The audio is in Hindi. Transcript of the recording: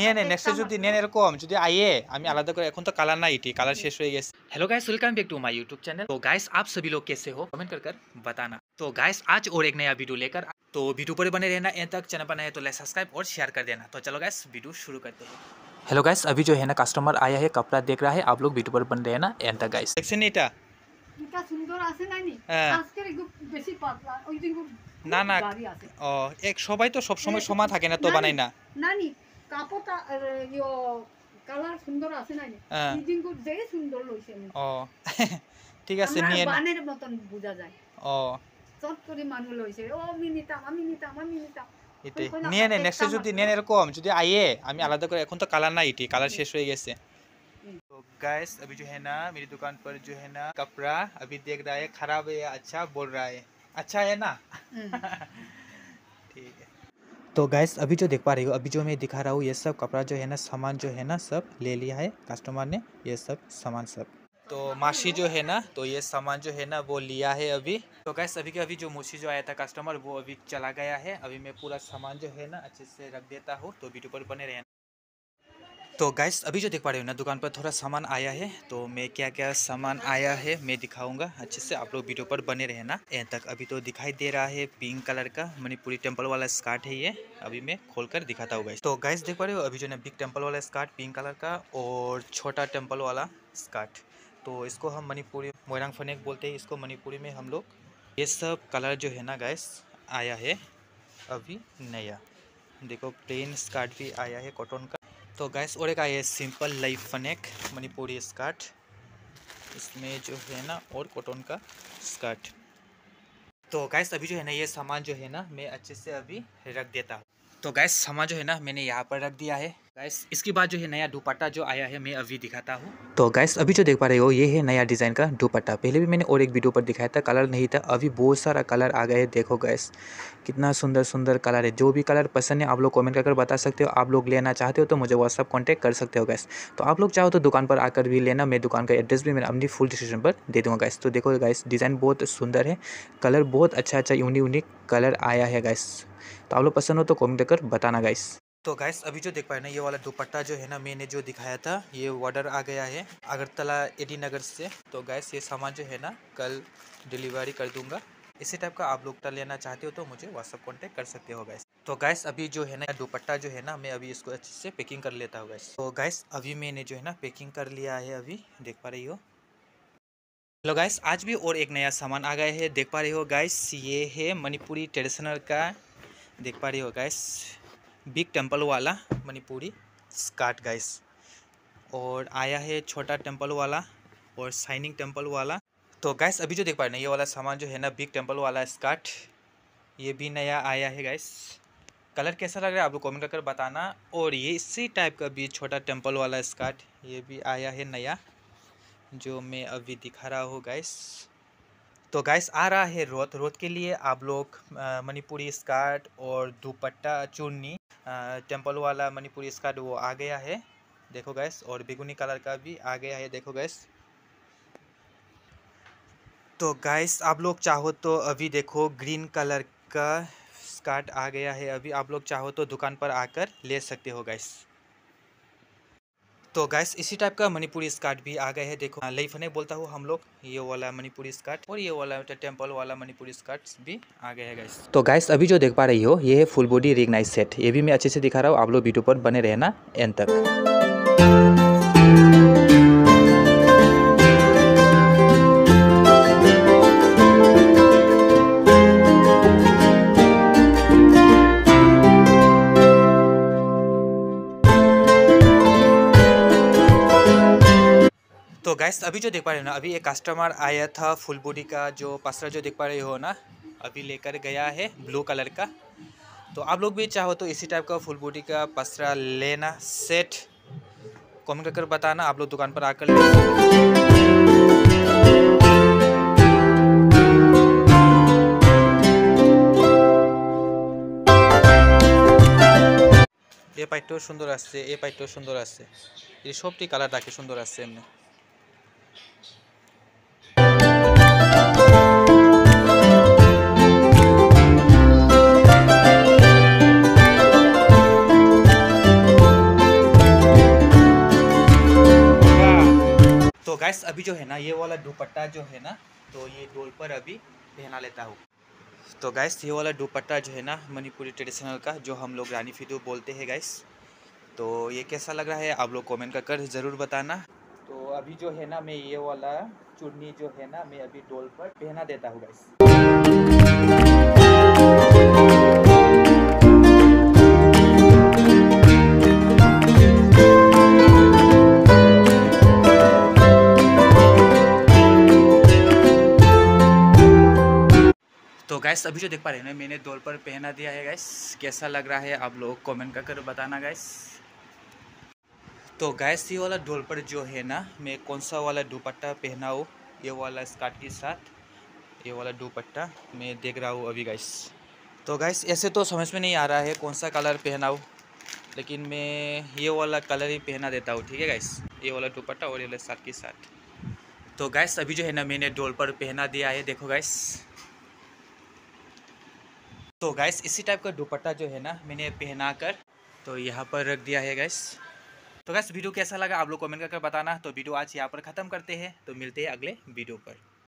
নিয়ে নে নেক্সট যদি নেন এরকম যদি आइए আমি আলাদা করে এখন তো কালার নাই এটি কালার শেষ হয়ে গেছে। Hello guys welcome back to my YouTube channel. तो गाइस आप सभी लोग कैसे हो कमेंट कर बताना। तो गाइस आज और एक नया वीडियो लेकर तो वीडियो पर बने रहना एंड तक। चैनल पर नए तो लाइक सब्सक्राइब और शेयर कर देना। तो चलो गाइस वीडियो शुरू करते हैं। हेलो गाइस अभी जो है ना कस्टमर आया है कपड़ा देख रहा है आप लोग वीडियो पर बन रहे हैं ना एंड तक गाइस দেখছেন এটা এটা সুন্দর আছে নানি আজকের একটু বেশি পাতলা ওই দিন না না ও এক সবাই তো সব সময় সমান থাকে না তো বানাই না নানি কাপড়টা ইয়ো কালার সুন্দর আছে নানি এই দিন খুব দেখে সুন্দর লইছে ও ঠিক আছে নিয়ে বানের মতন বোঝা যায় ও সব করে মানুষ লইছে ও মিনিটা আমি নিতা এটাই নিয়ে নে নেক্সট যদি নেন এরকম যদি आइए আমি আলাদা করে এখন তো কালার নাই এটি কালার শেষ হয়ে গেছে। तो गाइस अभी जो है ना मेरी दुकान पर जो है ना कपड़ा अभी देख रहा है खराब है या अच्छा बोल रहा है अच्छा है ना ठीक है। तो गाइस अभी जो देख पा रही हो अभी जो मैं दिखा रहा हूँ ये सब कपड़ा जो है ना सामान जो है ना सब ले लिया है कस्टमर ने ये सब सामान सब। तो माशी जो है ना तो ये सामान जो है ना वो लिया है अभी। तो गाइस अभी के अभी जो मुशी जो आया था कस्टमर वो अभी चला गया है। अभी मैं पूरा सामान जो है ना अच्छे से रख देता हूँ तो वीडियो पर बने रहना। तो गाइस अभी जो देख पा रहे हो ना दुकान पर थोड़ा सामान आया है तो मैं क्या क्या सामान आया है मैं दिखाऊंगा अच्छे से आप लोग वीडियो पर बने रहना एंड तक। अभी तो दिखाई दे रहा है पिंक कलर का मणिपुरी टेम्पल वाला स्कर्ट है ये अभी मैं खोल कर दिखाता हूँ गाइस। तो गाइस देख पा रहे हो अभी जो ना बिग टेम्पल वाला स्कर्ट पिंक कलर का और छोटा टेम्पल वाला स्कर्ट तो इसको हम मणिपुरी मोयरांग फनेक बोलते हैं इसको मणिपुरी में हम लोग। ये सब कलर जो है ना गाइस आया है अभी नया देखो प्लेन स्कर्ट भी आया है कॉटन का। तो गैस और एक आया है simple life phanek Manipuri skirt इसमें जो है ना और कॉटन का स्कर्ट। तो गैस अभी जो है ना ये सामान जो है ना मैं अच्छे से अभी रख देता हूँ। तो गैस सामान जो है ना मैंने यहाँ पर रख दिया है। गैस इसके बाद जो है नया दुपट्टा जो आया है मैं अभी दिखाता हूँ। तो गैस अभी जो देख पा रहे हो ये है नया डिज़ाइन का दुपट्टा। पहले भी मैंने और एक वीडियो पर दिखाया था कलर नहीं था अभी बहुत सारा कलर आ गया है। देखो गैस कितना सुंदर सुंदर कलर है। जो भी कलर पसंद है आप लोग कमेंट कर बता सकते हो। आप लोग लेना चाहते हो तो मुझे व्हाट्सअप कॉन्टैक्ट कर सकते हो गैस। तो आप लोग चाहो तो दुकान पर आकर भी लेना। मैं दुकान का एड्रेस भी मैंने अपनी फुल डिस्क्रिप्शन पर दे दूँगा गैस। तो देखो गैस डिज़ाइन बहुत सुंदर है कलर बहुत अच्छा यूनिक कलर आया है गैस। तो आप लोग पसंद हो तो कमेंट कर बताना गाइस। तो गाइस अभी जो देख पाए ना ये वाला दुपट्टा जो है ना मैंने जो दिखाया था ये ऑर्डर आ गया है अगरतला एडी नगर से। तो गाइस ये सामान जो है ना कल डिलीवरी कर दूंगा। इसी टाइप का आप लोग लेना चाहते हो तो मुझे व्हाट्सअप कॉन्टैक्ट कर सकते हो गाइस। तो गाइस अभी जो है ना दुपट्टा जो है ना मैं अभी इसको अच्छे से पैकिंग कर लेता हूँ गाइस। तो गाइस अभी मैंने जो है ना पैकिंग कर लिया है अभी देख पा रही हो। हेलो गाइस आज भी और एक नया सामान आ गया है देख पा रही हो गाइस ये है मणिपुरी ट्रेडिशनल का देख पा रही हो गाइस बिग टेम्पल वाला मणिपुरी स्कर्ट गाइस और आया है छोटा टेम्पल वाला और शाइनिंग टेम्पल वाला। तो गाइस अभी जो देख पा रहे हैं ये वाला सामान जो है ना बिग टेम्पल वाला स्कर्ट ये भी नया आया है गाइस। कलर कैसा लग रहा है आप लोग कमेंट कर बताना। और ये इसी टाइप का भी छोटा टेम्पल वाला स्कर्ट ये भी आया है नया जो मैं अभी दिखा रहा हूँ गाइस। तो गाइस आ रहा है रोत के लिए आप लोग मणिपुरी स्कर्ट और दुपट्टा चुन्नी टेम्पल वाला मणिपुरी स्कर्ट वो आ गया है देखो गाइस और बेगुनी कलर का भी आ गया है देखो गाइस। तो गाइस आप लोग चाहो तो अभी देखो ग्रीन कलर का स्कर्ट आ गया है अभी आप लोग चाहो तो दुकान पर आकर ले सकते हो गाइस। तो गाइस इसी टाइप का मणिपुरी स्कर्ट भी आ गए हैं देखो लई फनेक बोलता हूँ हम लोग ये वाला मणिपुरी स्कर्ट और ये वाला टेम्पल वाला मणिपुरी स्कर्ट भी आ गए हैं गाइस। तो गाइस अभी जो देख पा रही हो ये है full body ring night set ये भी मैं अच्छे से दिखा रहा हूँ आप लोग वीडियो पर बने रहना एंड तक। तो गाइस अभी जो देख पा रहे हो ना अभी एक कस्टमर आया था फुल बॉडी का जो पसरा जो देख पा रहे हो ना अभी लेकर गया है ब्लू कलर का। तो आप लोग भी चाहो तो इसी टाइप का फुल बॉडी का पसरा लेना सेट कमेंट कर बताना आप लोग दुकान पर आकर ले। ये पाइटो सुंदर आसছে এই পাইটো সুন্দর আছে এই সবটি কালার রাখে সুন্দর আছে এমনি। तो गाइस अभी जो है ना ये वाला दुपट्टा जो है ना तो ये डोल पर अभी पहना लेता हूँ। तो गाइस ये वाला दुपट्टा जो है ना मणिपुरी ट्रेडिशनल का जो हम लोग रानी फिदू बोलते हैं गाइस। तो ये कैसा लग रहा है आप लोग कमेंट कर ज़रूर बताना। तो अभी जो है ना मैं ये वाला चुन्नी जो है ना मैं अभी डोल पर पहना देता हूँ गाइस। तो गैस अभी जो देख पा रहे हैं ना मैंने डोल पर पहना दिया है गैस। कैसा लग रहा है आप लोग कमेंट कर बताना गैस। तो गैस ये वाला डोल पर जो है ना मैं कौन सा वाला दुपट्टा पहनाऊँ, ये वाला स्कर्ट के साथ ये वाला दुपट्टा मैं देख रहा हूँ अभी गैस। तो गैस ऐसे तो समझ में नहीं आ रहा है कौन सा कलर पहनाऊँ, लेकिन मैं ये वाला कलर ही पहना देता हूँ, ठीक है गैस। ये वाला दुपट्टा और ये वाला स्कर्ट के साथ। तो गैस अभी जो है ना मैंने डोल पर पहना दिया है, देखो गैस। तो गैस इसी टाइप का दुपट्टा जो है ना मैंने पहना कर तो यहाँ पर रख दिया है गैस। तो गैस वीडियो कैसा लगा आप लोग कमेंट कर बताना। तो वीडियो आज यहाँ पर ख़त्म करते हैं, तो मिलते हैं अगले वीडियो पर।